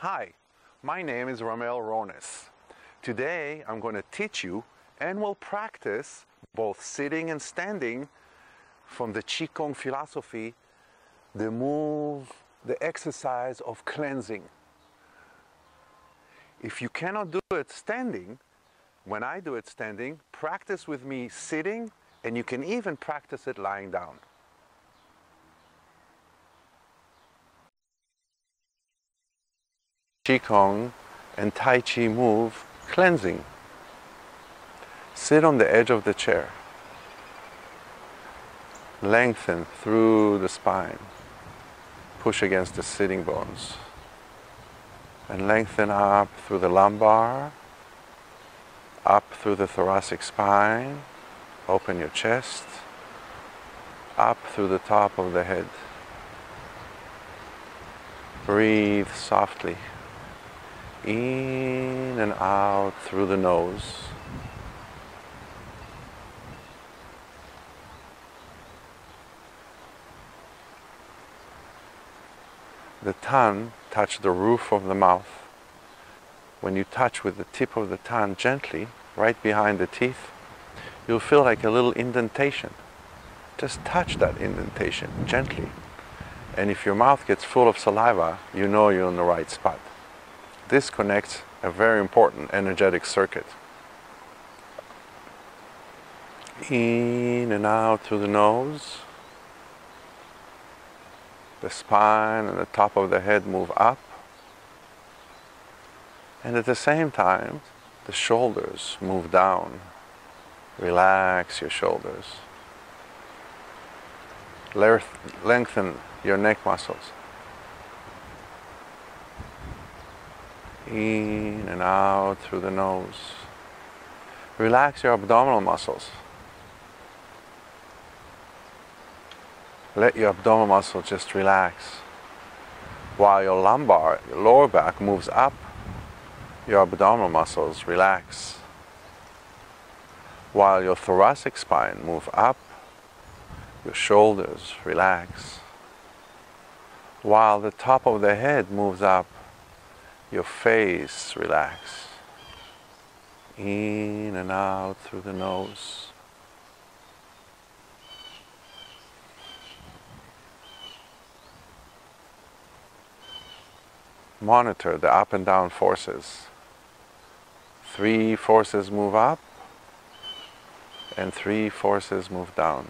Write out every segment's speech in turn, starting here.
Hi, my name is Ramel Rones. Today I'm going to teach you and we'll practice both sitting and standing from the Qigong philosophy, the exercise of cleansing. If you cannot do it standing, when I do it standing, practice with me sitting, and you can even practice it lying down. Qigong and Tai Chi move cleansing. Sit on the edge of the chair. Lengthen through the spine. Push against the sitting bones. And lengthen up through the lumbar, up through the thoracic spine. Open your chest, up through the top of the head. Breathe softly. In and out through the nose. The tongue touches the roof of the mouth. When you touch with the tip of the tongue gently, right behind the teeth, you'll feel like a little indentation. Just touch that indentation gently. And if your mouth gets full of saliva, you know you're in the right spot. This connects a very important energetic circuit. In and out through the nose. The spine and the top of the head move up. And at the same time, the shoulders move down. Relax your shoulders. Lengthen your neck muscles. In and out through the nose. Relax your abdominal muscles. Let your abdominal muscles just relax. While your lumbar, your lower back moves up, your abdominal muscles relax. While your thoracic spine moves up, your shoulders relax. While the top of the head moves up, your face relax. In and out through the nose. Monitor the up and down forces. 3 forces move up and 3 forces move down.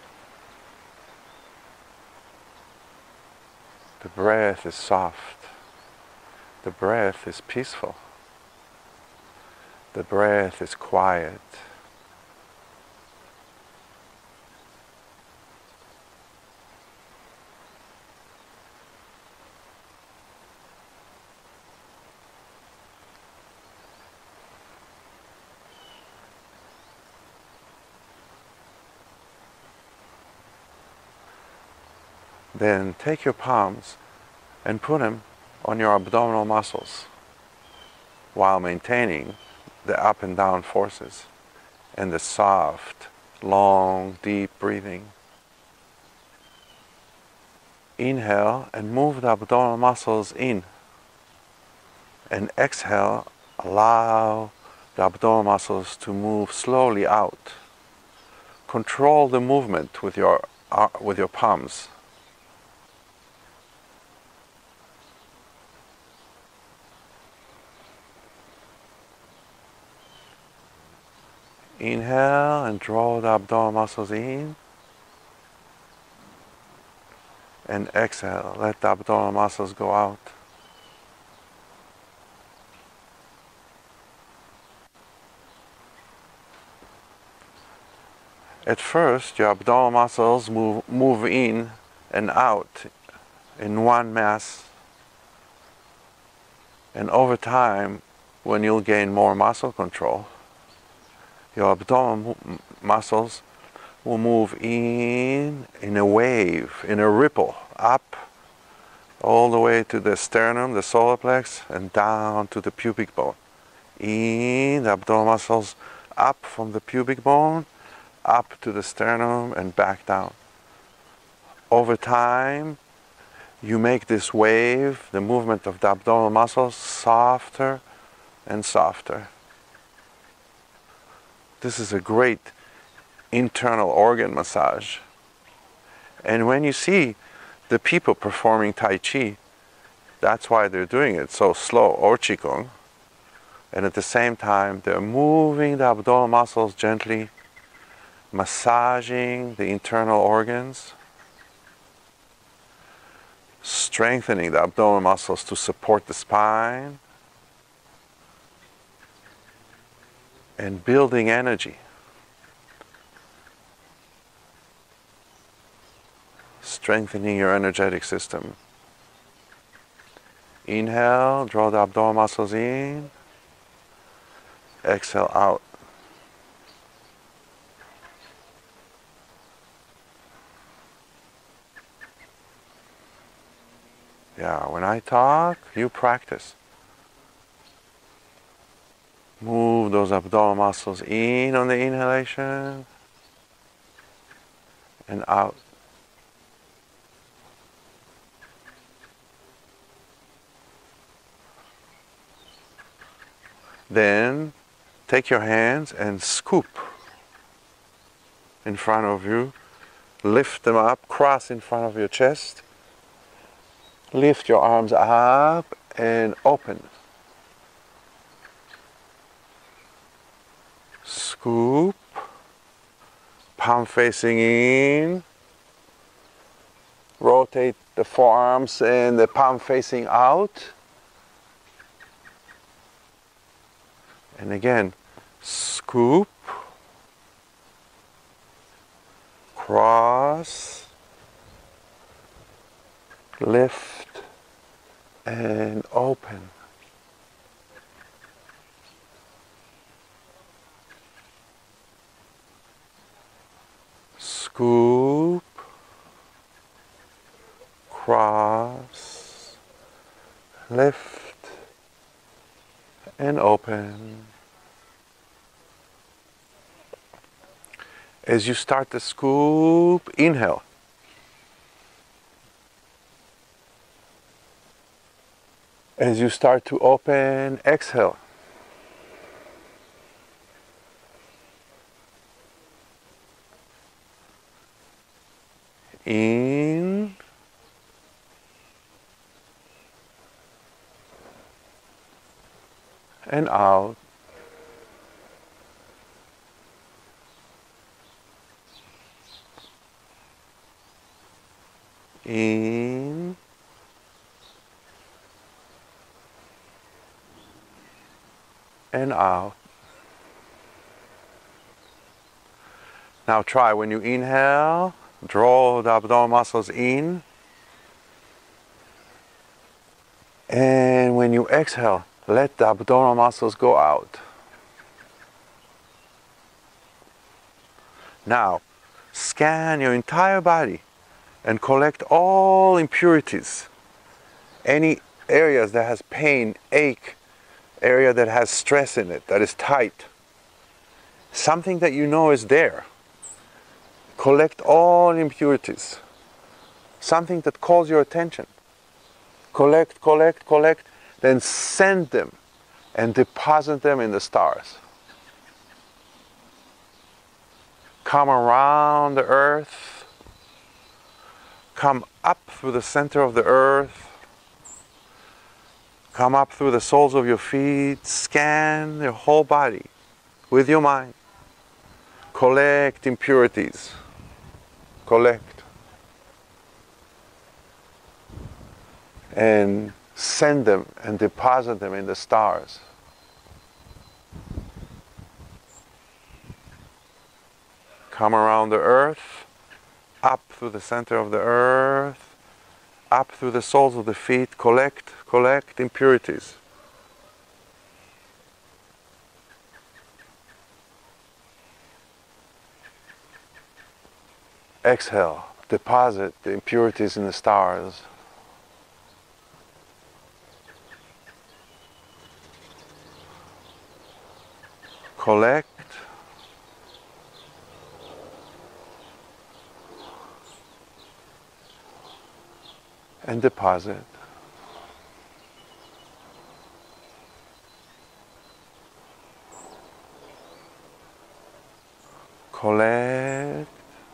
The breath is soft. The breath is peaceful. The breath is quiet. Then take your palms and put them on your abdominal muscles while maintaining the up and down forces and the soft, long, deep breathing. Inhale and move the abdominal muscles in, and exhale, allow the abdominal muscles to move slowly out. Control the movement with your palms. Inhale and draw the abdominal muscles in. And exhale, let the abdominal muscles go out. At first, your abdominal muscles move in and out in one mass. And over time, when you'll gain more muscle control, your abdominal muscles will move in a wave, in a ripple, up all the way to the sternum, the solar plex, and down to the pubic bone. In the abdominal muscles, up from the pubic bone, up to the sternum, and back down. Over time, you make this wave, the movement of the abdominal muscles, softer and softer. This is a great internal organ massage. And when you see the people performing Tai Chi, that's why they're doing it so slow, or Qigong. And at the same time, they're moving the abdominal muscles gently, massaging the internal organs, strengthening the abdominal muscles to support the spine, and building energy. Strengthening your energetic system. Inhale, draw the abdominal muscles in. Exhale out. Yeah, when I talk, you practice. Move those abdominal muscles in on the inhalation and out. Then take your hands and scoop in front of you. Lift them up, cross in front of your chest. Lift your arms up and open. Scoop, palm facing in. Rotate the forearms and the palm facing out. And again, scoop, cross, lift, and open. Scoop, cross, lift, and open. As you start the scoop, inhale. As you start to open, exhale. In and out. In and out. Now try, when you inhale, draw the abdominal muscles in. And when you exhale, let the abdominal muscles go out. Now, scan your entire body and collect all impurities. Any areas that has pain, ache, area that has stress in it, that is tight. Something that you know is there. Collect all impurities. Something that calls your attention. Collect, collect, collect, then send them and deposit them in the stars. Come around the earth. Come up through the center of the earth. Come up through the soles of your feet. Scan your whole body with your mind. Collect impurities. Collect. And send them and deposit them in the stars. Come around the earth, up through the center of the earth, up through the soles of the feet, collect, collect impurities. Exhale, deposit the impurities in the stars. Collect. and deposit. Collect.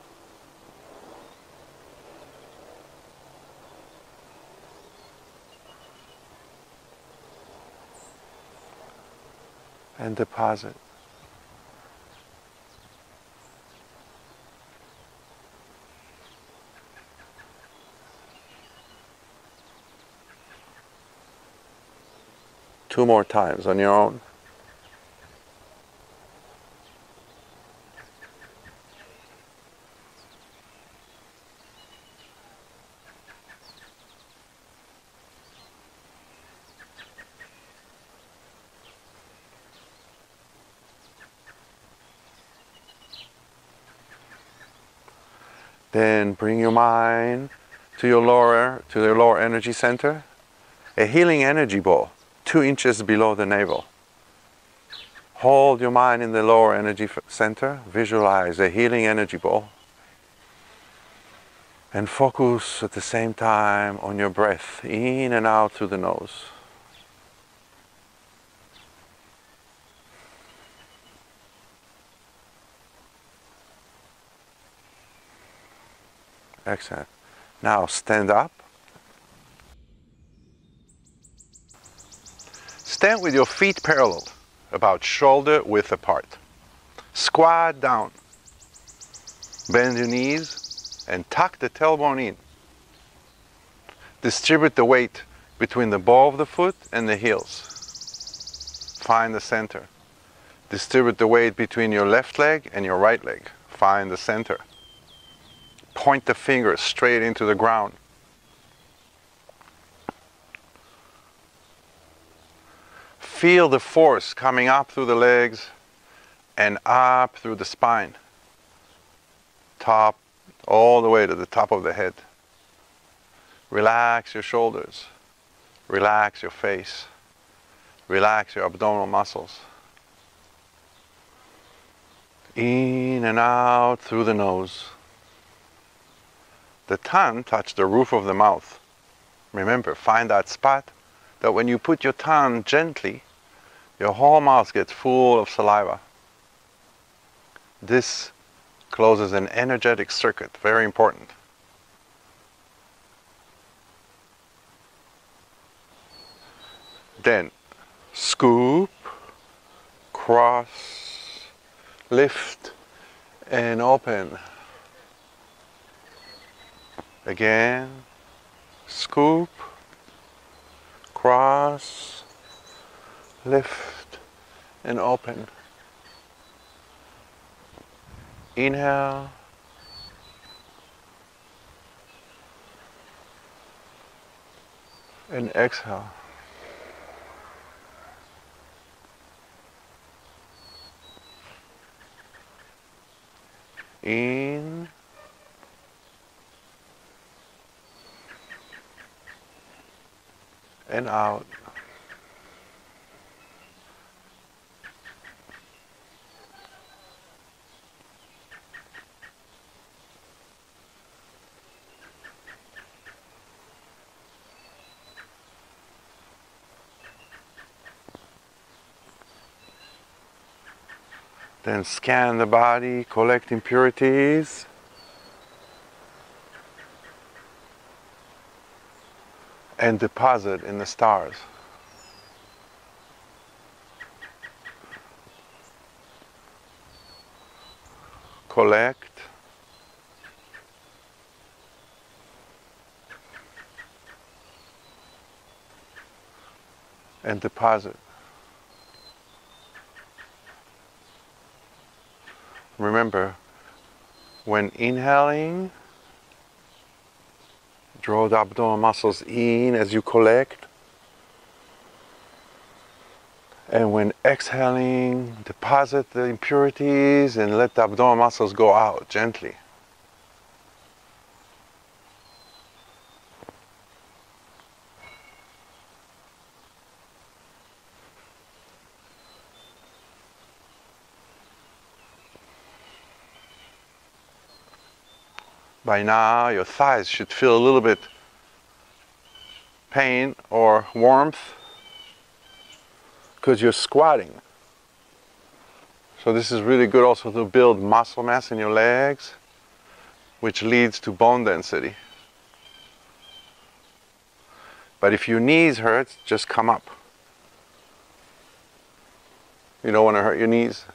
And deposit. Two more times on your own. Then bring your mind to your lower energy center, a healing energy ball, 2 inches below the navel. Hold your mind in the lower energy center, visualize a healing energy ball, and focus at the same time on your breath, in and out through the nose. Excellent. Now stand up. Stand with your feet parallel, about shoulder width apart. Squat down. Bend your knees and tuck the tailbone in. Distribute the weight between the ball of the foot and the heels. Find the center. Distribute the weight between your left leg and your right leg. Find the center. Point the fingers straight into the ground. Feel the force coming up through the legs and up through the spine. Top, all the way to the top of the head. Relax your shoulders. Relax your face. Relax your abdominal muscles. In and out through the nose. The tongue touches the roof of the mouth. Remember, find that spot that when you put your tongue gently, your whole mouth gets full of saliva. This closes an energetic circuit, very important. Then, scoop, cross, lift, and open. Again, scoop, cross, lift, and open. Inhale. And exhale. In and out. Then scan the body, collect impurities. And deposit in the stars. Collect. And deposit. Remember, when inhaling, draw the abdominal muscles in as you collect. And when exhaling, deposit the impurities and let the abdominal muscles go out gently. By now, your thighs should feel a little bit pain or warmth because you're squatting. So this is really good also to build muscle mass in your legs, which leads to bone density. But if your knees hurt, just come up. You don't want to hurt your knees.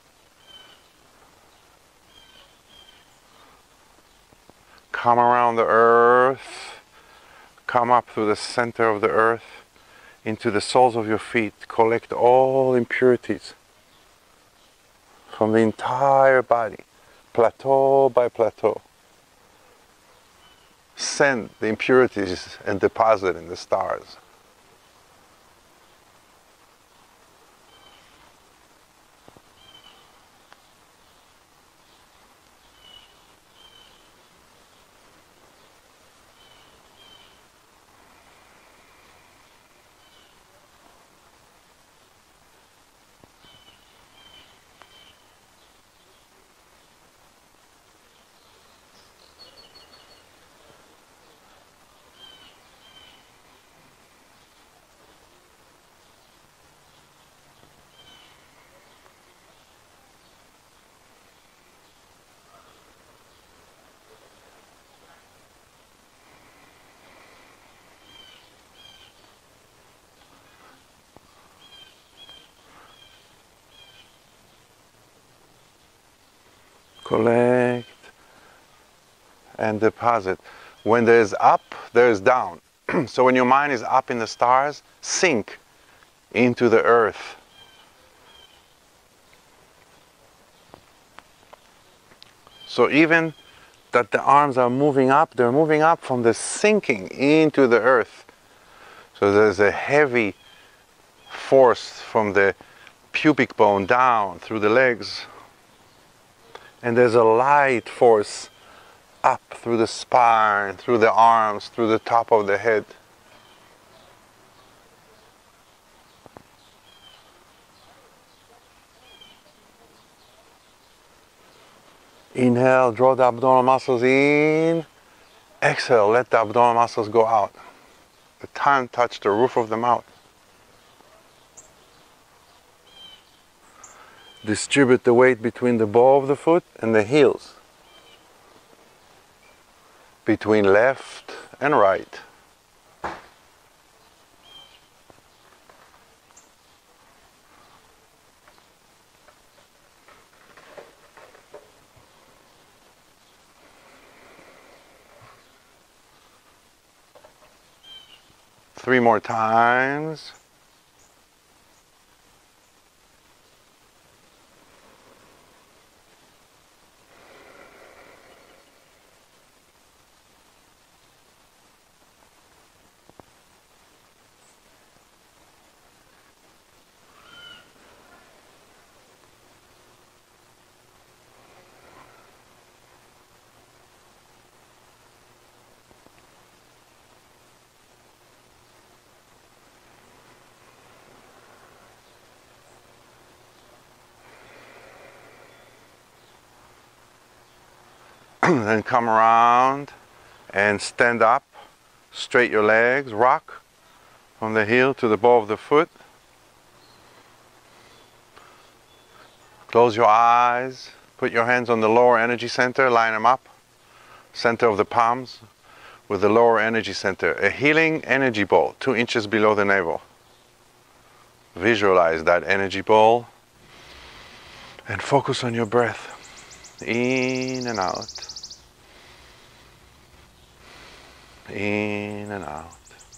Come around the earth. Come up through the center of the earth into the soles of your feet. Collect all impurities from the entire body, plateau by plateau. Send the impurities and deposit in the stars. Collect and deposit. When there's up, there's down. So when your mind is up in the stars, sink into the earth. So even that the arms are moving up, they're moving up from the sinking into the earth. So there's a heavy force from the pubic bone down through the legs. And there's a light force up through the spine, through the arms, through the top of the head. Inhale, draw the abdominal muscles in. Exhale, let the abdominal muscles go out. The tongue touch the roof of the mouth. Distribute the weight between the ball of the foot and the heels. Between left and right. Three more times. Then come around and stand up, straight your legs, rock from the heel to the ball of the foot. Close your eyes, put your hands on the lower energy center, line them up, center of the palms with the lower energy center. A healing energy ball, 2 inches below the navel. Visualize that energy ball and focus on your breath. In and out. In and out.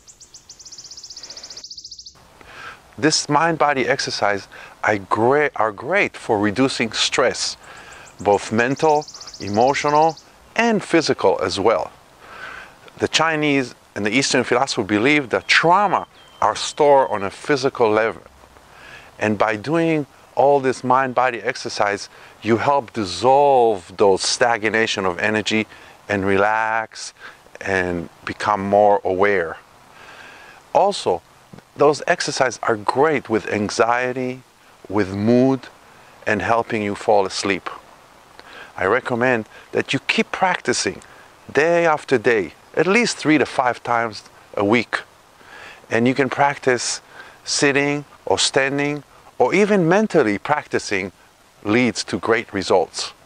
This mind-body exercise are great for reducing stress, both mental, emotional, and physical as well. The Chinese and the Eastern philosophy believe that trauma are stored on a physical level. And by doing all this mind-body exercise, you help dissolve those stagnation of energy and relax and become more aware. Also, those exercises are great with anxiety, with mood, and helping you fall asleep. I recommend that you keep practicing day after day, at least 3 to 5 times a week. And you can practice sitting or standing, or even mentally practicing leads to great results.